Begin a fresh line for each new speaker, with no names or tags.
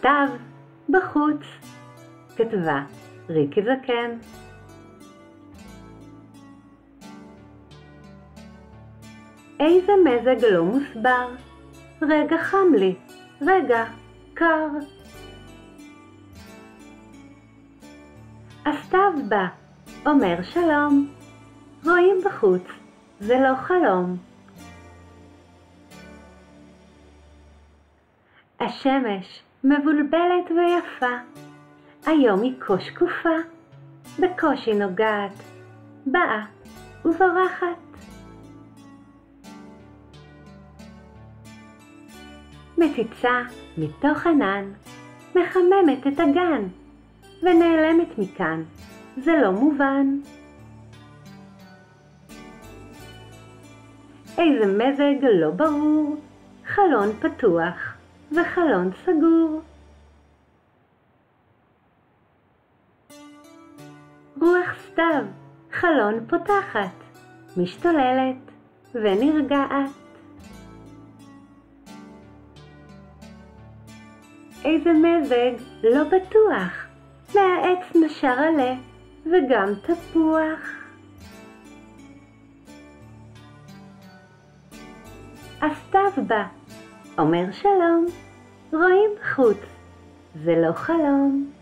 הסתיו בחוץ, כתבה ריקי זקן. איזה מזג לא מוסבר, רגע חם לי, רגע קר. הסתיו בא, אומר שלום, רואים בחוץ, זה לא חלום. השמש מבולבלת ויפה, היום היא כה שקופה, בקושי נוגעת, באה ובורחת. מציצה מתוך ענן, מחממת את הגן, ונעלמת מכאן, זה לא מובן. איזה מזג לא ברור, חלון פתוח וחלון סגור. רוח סתיו, חלון פותחת, משתוללת ונרגעת. איזה מזג לא בטוח, מהעץ נשר עלה וגם תפוח. הסתיו בא, אומר שלום, רואים בחוץ, זה לא חלום.